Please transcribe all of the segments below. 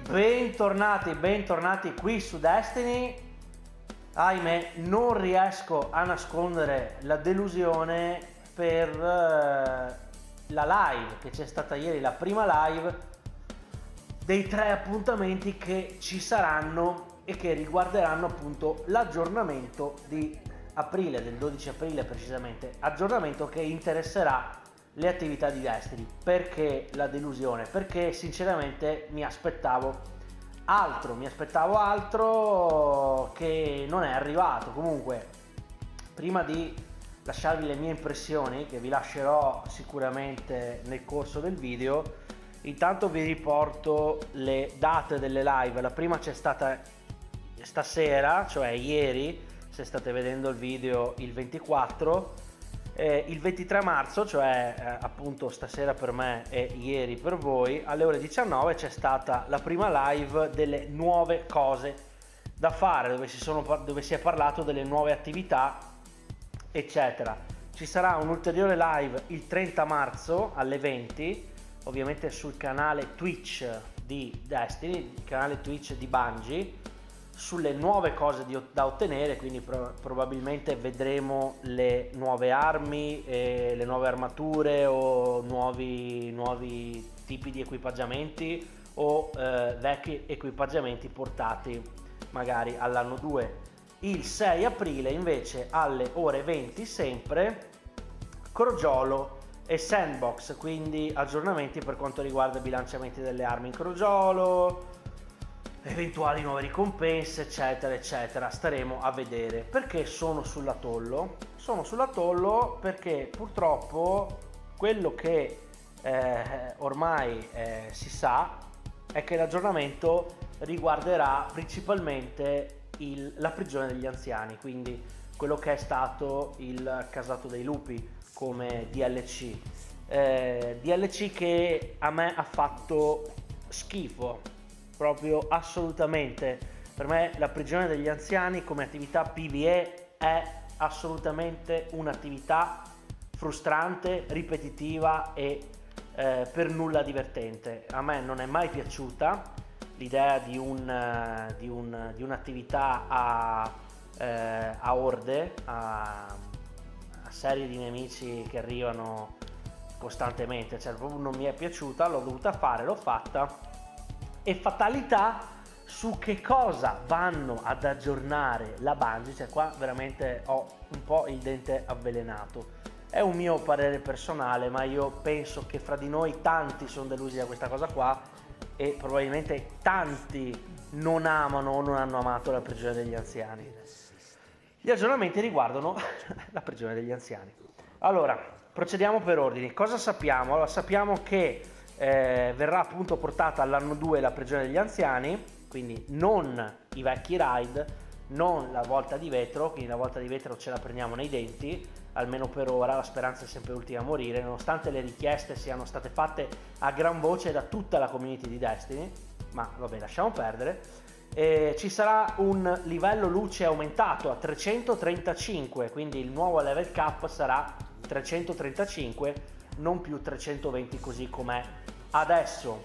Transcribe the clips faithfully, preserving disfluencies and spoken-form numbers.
Bentornati, bentornati qui su Destiny. Ahimè, non riesco a nascondere la delusione per uh, la live che c'è stata ieri, la prima live dei tre appuntamenti che ci saranno e che riguarderanno appunto l'aggiornamento di aprile, del dodici aprile precisamente, aggiornamento che interesserà le attività di Destiny. Perché la delusione? Perché sinceramente mi aspettavo altro, mi aspettavo altro che non è arrivato. Comunque, prima di lasciarvi le mie impressioni, che vi lascerò sicuramente nel corso del video, intanto vi riporto le date delle live. La prima c'è stata stasera, cioè ieri, se state vedendo il video il ventiquattro. Eh, il ventitré marzo, cioè eh, appunto stasera per me e ieri per voi, alle ore diciannove c'è stata la prima live delle nuove cose da fare, dove si, sono, dove si è parlato delle nuove attività eccetera. Ci sarà un'ulteriore live il trenta marzo alle venti, ovviamente sul canale Twitch di Destiny, il canale Twitch di Bungie, sulle nuove cose di, da ottenere, quindi pro, probabilmente vedremo le nuove armi, e le nuove armature o nuovi, nuovi tipi di equipaggiamenti o eh, vecchi equipaggiamenti portati magari all'anno due. Il sei aprile invece alle ore venti sempre crogiolo e sandbox, quindi aggiornamenti per quanto riguarda i bilanciamenti delle armi in crogiolo, eventuali nuove ricompense eccetera eccetera. Staremo a vedere. Perché sono sull'atollo? Sono sull'atollo perché purtroppo quello che eh, ormai eh, si sa è che l'aggiornamento riguarderà principalmente il, la prigione degli anziani, quindi quello che è stato il casato dei lupi come D L C, eh, D L C che a me ha fatto schifo, proprio assolutamente. Per me la prigione degli anziani come attività P V E è assolutamente un'attività frustrante, ripetitiva e eh, per nulla divertente. A me non è mai piaciuta l'idea di, un, di, un, di un'attività a, eh, a orde, a, a serie di nemici che arrivano costantemente, cioè proprio non mi è piaciuta, l'ho dovuta fare, l'ho fatta. E fatalità su che cosa vanno ad aggiornare la Bungie, cioè qua veramente ho un po' il dente avvelenato. È un mio parere personale, ma io penso che fra di noi tanti sono delusi da questa cosa qua e probabilmente tanti non amano o non hanno amato la prigione degli anziani. Gli aggiornamenti riguardano la prigione degli anziani. Allora, procediamo per ordini. Cosa sappiamo? Allora, sappiamo che Eh, verrà appunto portata all'anno due la prigione degli anziani, quindi non i vecchi raid, non la volta di vetro, quindi la volta di vetro ce la prendiamo nei denti, almeno per ora. La speranza è sempre l'ultima a morire, nonostante le richieste siano state fatte a gran voce da tutta la community di Destiny, ma vabbè, lasciamo perdere. Eh, ci sarà un livello luce aumentato a trecentotrentacinque, quindi il nuovo level cap sarà trecentotrentacinque, non più trecentoventi così com'è adesso.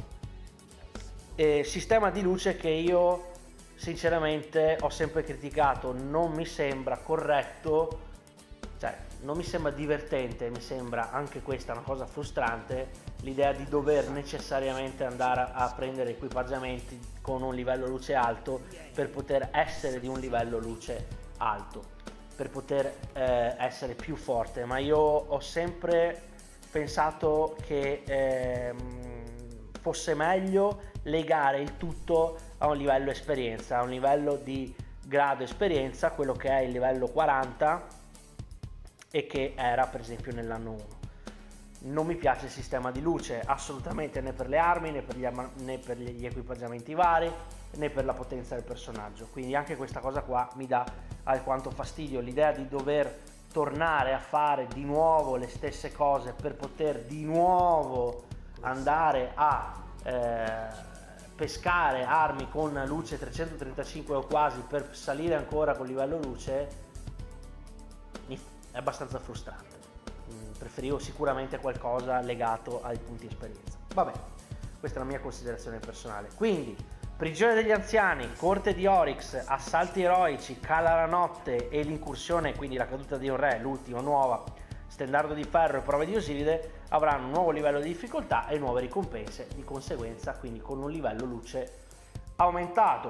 Eh, sistema di luce che io sinceramente ho sempre criticato, non mi sembra corretto, cioè non mi sembra divertente, mi sembra anche questa una cosa frustrante, l'idea di dover necessariamente andare a prendere equipaggiamenti con un livello luce alto per poter essere di un livello luce alto, per poter eh, essere più forte. Ma io ho sempre pensato che ehm, fosse meglio legare il tutto a un livello esperienza, a un livello di grado esperienza, quello che è il livello quaranta e che era per esempio nell'anno uno. Non mi piace il sistema di luce assolutamente, né per le armi, né per gli, né per gli equipaggiamenti vari, né per la potenza del personaggio, quindi anche questa cosa qua mi dà alquanto fastidio, l'idea di dover tornare a fare di nuovo le stesse cose per poter di nuovo andare a eh, pescare armi con luce trecentotrentacinque o quasi per salire ancora col livello luce è abbastanza frustrante. Preferivo sicuramente qualcosa legato ai punti esperienza. Vabbè, questa è la mia considerazione personale. Quindi Prigione degli anziani, Corte di Oryx, Assalti eroici, Cala la notte e l'incursione, quindi la caduta di un re, l'ultima nuova, Stendardo di ferro e prove di Osiride avranno un nuovo livello di difficoltà e nuove ricompense, di conseguenza quindi con un livello luce aumentato.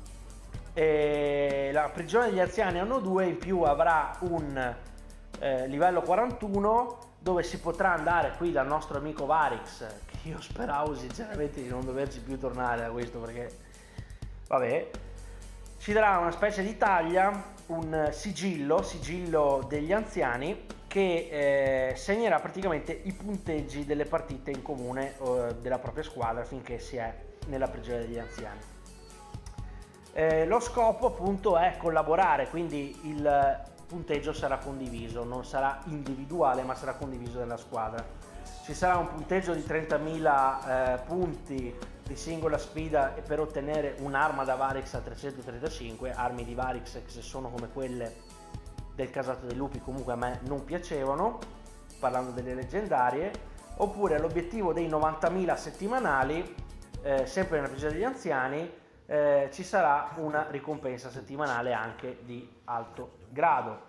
E la prigione degli anziani anno due in più avrà un eh, livello quarantuno dove si potrà andare qui dal nostro amico Varix, che io speravo sinceramente di non doverci più tornare da questo, perché vabbè, ci darà una specie di taglia, un sigillo, sigillo degli anziani, che eh, segnerà praticamente i punteggi delle partite in comune eh, della propria squadra finché si è nella prigione degli anziani. Eh, lo scopo appunto è collaborare, quindi il punteggio sarà condiviso, non sarà individuale ma sarà condiviso nella squadra. Ci sarà un punteggio di trentamila eh, punti di singola sfida per ottenere un'arma da Varix a trecentotrentacinque, armi di Varix che se sono come quelle del Casato dei Lupi comunque a me non piacevano, parlando delle leggendarie, oppure l'obiettivo dei novantamila settimanali, eh, sempre nella prigione degli anziani, eh, ci sarà una ricompensa settimanale anche di alto grado.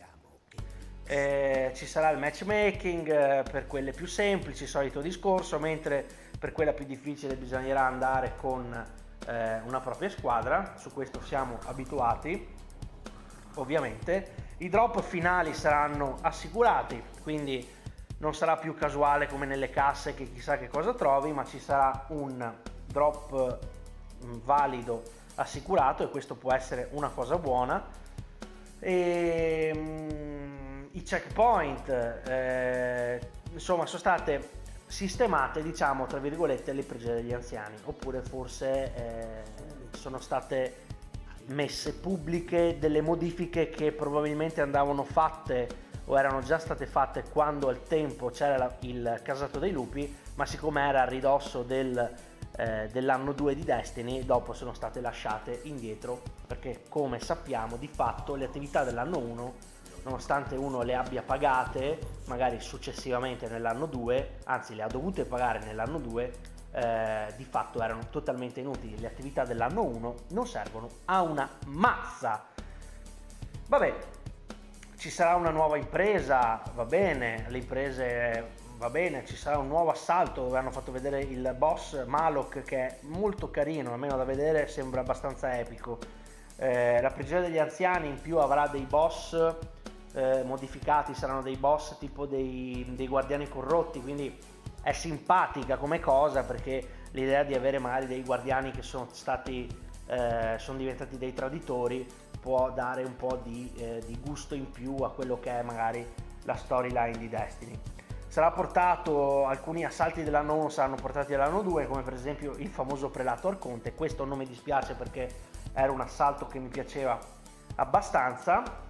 Eh, ci sarà il matchmaking eh, per quelle più semplici, solito discorso, mentre per quella più difficile bisognerà andare con eh, una propria squadra, su questo siamo abituati ovviamente. I drop finali saranno assicurati, quindi non sarà più casuale come nelle casse che chissà che cosa trovi, ma ci sarà un drop valido assicurato e questo può essere una cosa buona. E, um, i checkpoint eh, insomma sono state sistemate, diciamo tra virgolette, le prigioni degli anziani, oppure forse eh, sono state messe pubbliche delle modifiche che probabilmente andavano fatte o erano già state fatte quando al tempo c'era la, il Casato dei Lupi, ma siccome era a ridosso del, eh, dell'anno due di Destiny, dopo sono state lasciate indietro, perché come sappiamo di fatto le attività dell'anno uno, nonostante uno le abbia pagate magari successivamente nell'anno due, anzi le ha dovute pagare nell'anno due, Eh, di fatto erano totalmente inutili. Le attività dell'anno uno non servono a una mazza. Vabbè, ci sarà una nuova impresa, va bene, le imprese va bene, ci sarà un nuovo assalto dove hanno fatto vedere il boss Malok, che è molto carino, almeno da vedere sembra abbastanza epico. Eh, la prigione degli anziani in più avrà dei boss eh, modificati, saranno dei boss tipo dei, dei guardiani corrotti, quindi è simpatica come cosa, perché l'idea di avere magari dei guardiani che sono stati eh, sono diventati dei traditori può dare un po' di, eh, di gusto in più a quello che è magari la storyline di Destiny. Sarà portato, alcuni assalti dell'anno uno saranno portati all'anno due, come per esempio il famoso prelato Arconte. Questo non mi dispiace perché era un assalto che mi piaceva abbastanza.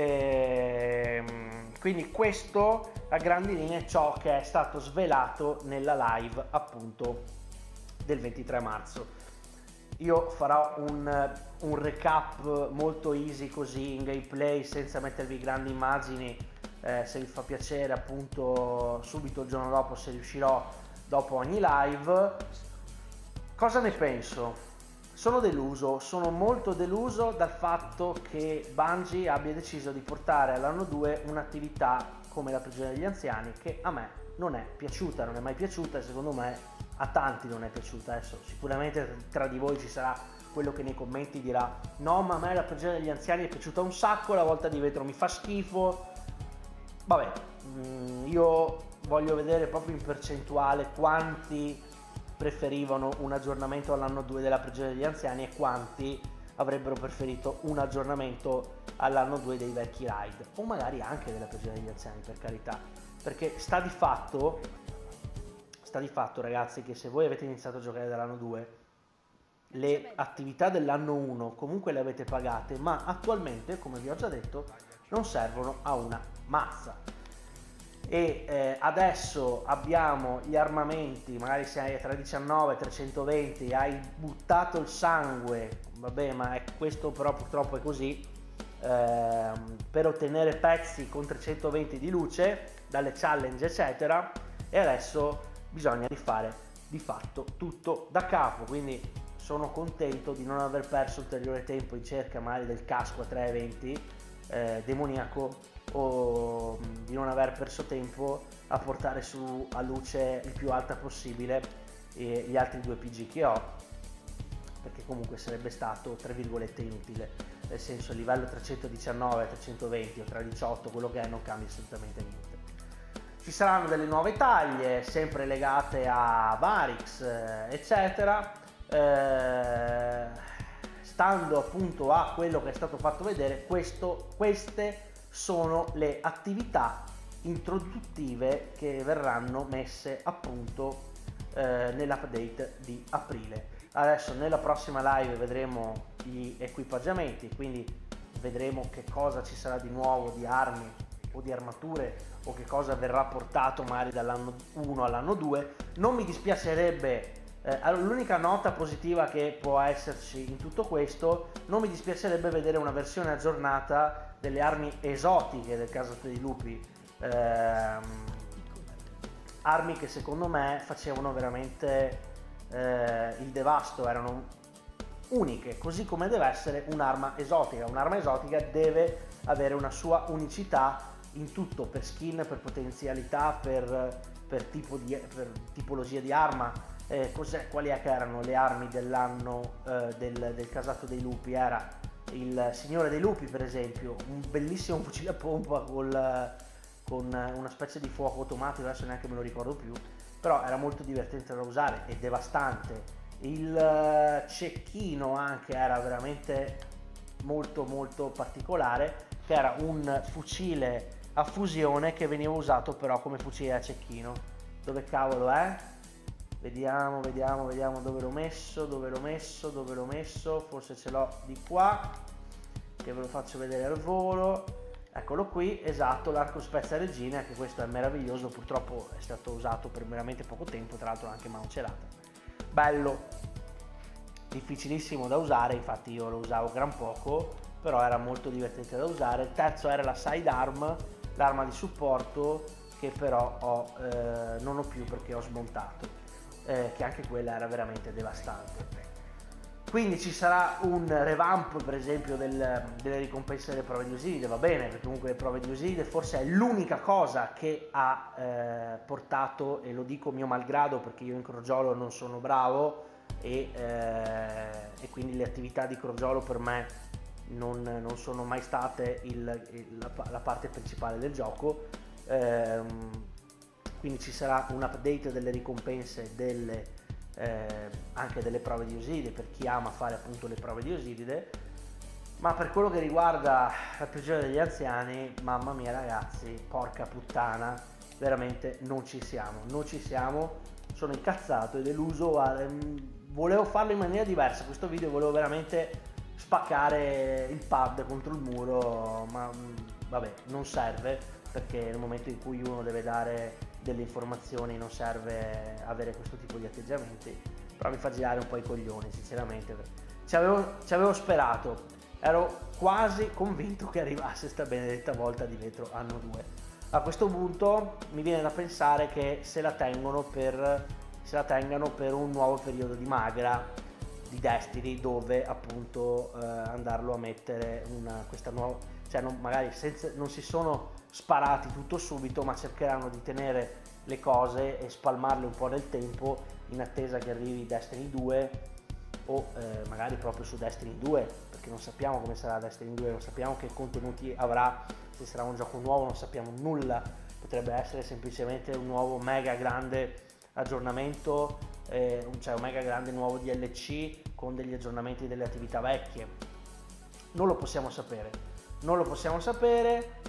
Ehm, quindi questo a grandi linee è ciò che è stato svelato nella live appunto del ventitré marzo. Io farò un, un recap molto easy così in gameplay senza mettervi grandi immagini, eh, se vi fa piacere appunto subito il giorno dopo, se riuscirò, dopo ogni live. Cosa ne penso? Sono deluso, sono molto deluso dal fatto che Bungie abbia deciso di portare all'anno due un'attività come la prigione degli anziani, che a me non è piaciuta, non è mai piaciuta e secondo me a tanti non è piaciuta. Adesso sicuramente tra di voi ci sarà quello che nei commenti dirà no, ma a me la prigione degli anziani è piaciuta un sacco, la volta di vetro mi fa schifo. Vabbè, io voglio vedere proprio in percentuale quanti preferivano un aggiornamento all'anno due della prigione degli anziani e quanti avrebbero preferito un aggiornamento all'anno due dei vecchi raid, o magari anche della prigione degli anziani, per carità, perché sta di fatto sta di fatto ragazzi che se voi avete iniziato a giocare dall'anno due, le attività dell'anno uno comunque le avete pagate, ma attualmente, come vi ho già detto, non servono a una mazza. E eh, adesso abbiamo gli armamenti, magari se hai tra diciannove e trecentoventi hai buttato il sangue, vabbè, ma è, questo però purtroppo è così, eh, per ottenere pezzi con trecentoventi di luce dalle challenge eccetera, e adesso bisogna rifare di fatto tutto da capo, quindi sono contento di non aver perso ulteriore tempo in cerca magari del casco a tre venti eh, demoniaco, o di non aver perso tempo a portare su a luce il più alta possibile eh, gli altri due P G che ho, perché comunque sarebbe stato tra virgolette inutile, nel senso, a livello trecentodiciannove, trecentoventi o trecentodiciotto, quello che è, non cambia assolutamente niente. Ci saranno delle nuove taglie sempre legate a Varix eccetera, eh, stando appunto a quello che è stato fatto vedere. Questo, queste sono le attività introduttive che verranno messe a punto eh, nell'update di aprile. Adesso nella prossima live vedremo gli equipaggiamenti, quindi vedremo che cosa ci sarà di nuovo di armi o di armature, o che cosa verrà portato magari dall'anno uno all'anno due. Non mi dispiacerebbe, eh, l'unica nota positiva che può esserci in tutto questo, non mi dispiacerebbe vedere una versione aggiornata delle armi esotiche del Casotto dei Lupi, ehm, armi che secondo me facevano veramente eh, il devasto, erano uniche, così come deve essere un'arma esotica. Un'arma esotica deve avere una sua unicità in tutto, per skin, per potenzialità, per, per, tipo di, per tipologia di arma. Eh, cos'è, quali è che erano le armi dell'anno eh, del, del Casatto dei Lupi? Era il Signore dei Lupi, per esempio, un bellissimo fucile a pompa col, con una specie di fuoco automatico, adesso neanche me lo ricordo più, però era molto divertente da usare e devastante. Il cecchino anche era veramente molto molto particolare, che era un fucile a fusione che veniva usato però come fucile a cecchino. Dove cavolo è? Vediamo, vediamo, vediamo dove l'ho messo, dove l'ho messo, dove l'ho messo, forse ce l'ho di qua, che ve lo faccio vedere al volo. Eccolo qui, esatto, l'arco spezza regina, che questo è meraviglioso, purtroppo è stato usato per veramente poco tempo, tra l'altro anche macerata. Bello, difficilissimo da usare, infatti io lo usavo gran poco, però era molto divertente da usare. Il terzo era la sidearm, l'arma di supporto, che però ho, eh, non ho più perché ho smontato, eh, che anche quella era veramente devastante. Quindi ci sarà un revamp per esempio del, delle ricompense delle prove di Osiride, va bene, perché comunque le prove di Osiride forse è l'unica cosa che ha eh, portato, e lo dico mio malgrado perché io in crogiolo non sono bravo e, eh, e quindi le attività di crogiolo per me non, non sono mai state il, il, la, la parte principale del gioco. Ehm, quindi ci sarà un update delle ricompense delle Eh, anche delle prove di Osiride per chi ama fare appunto le prove di Osiride. Ma per quello che riguarda la prigione degli anziani, mamma mia ragazzi, porca puttana, veramente non ci siamo, non ci siamo, sono incazzato e deluso. Volevo farlo in maniera diversa questo video, volevo veramente spaccare il pad contro il muro, ma vabbè, non serve, perché nel momento in cui uno deve dare delle informazioni non serve avere questo tipo di atteggiamenti. Però mi fa girare un po' i coglioni sinceramente, ci avevo, ci avevo sperato, ero quasi convinto che arrivasse sta benedetta volta di vetro anno due. A questo punto mi viene da pensare che se la tengono per se la tengano per un nuovo periodo di magra di Destiny, dove appunto eh, andarlo a mettere una, questa nuova, cioè non, magari senza, non si sono sparati tutto subito, ma cercheranno di tenere le cose e spalmarle un po' nel tempo in attesa che arrivi Destiny due, o eh, magari proprio su Destiny due, perché non sappiamo come sarà Destiny due, non sappiamo che contenuti avrà, se sarà un gioco nuovo non sappiamo nulla, potrebbe essere semplicemente un nuovo mega grande aggiornamento, eh, cioè un mega grande nuovo D L C con degli aggiornamenti delle attività vecchie, non lo possiamo sapere. Non lo possiamo sapere,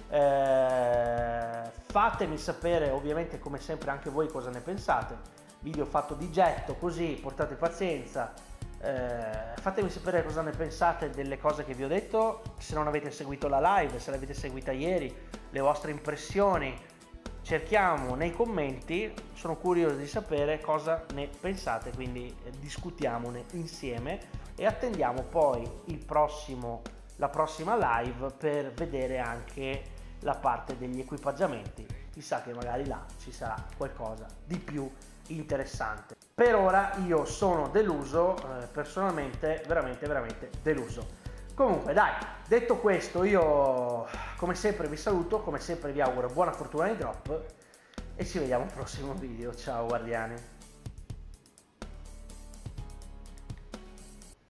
eh, fatemi sapere ovviamente come sempre anche voi cosa ne pensate. Video fatto di getto così, portate pazienza, eh, fatemi sapere cosa ne pensate delle cose che vi ho detto, se non avete seguito la live, se l'avete seguita ieri, le vostre impressioni, cerchiamo nei commenti, sono curioso di sapere cosa ne pensate, quindi eh, discutiamone insieme e attendiamo poi il prossimo la prossima live per vedere anche la parte degli equipaggiamenti. chissà che magari là ci sarà qualcosa di più interessante. Per ora io sono deluso, eh, personalmente veramente veramente deluso. Comunque dai, detto questo, io come sempre vi saluto, come sempre vi auguro buona fortuna nei drop e ci vediamo al prossimo video. Ciao guardiani.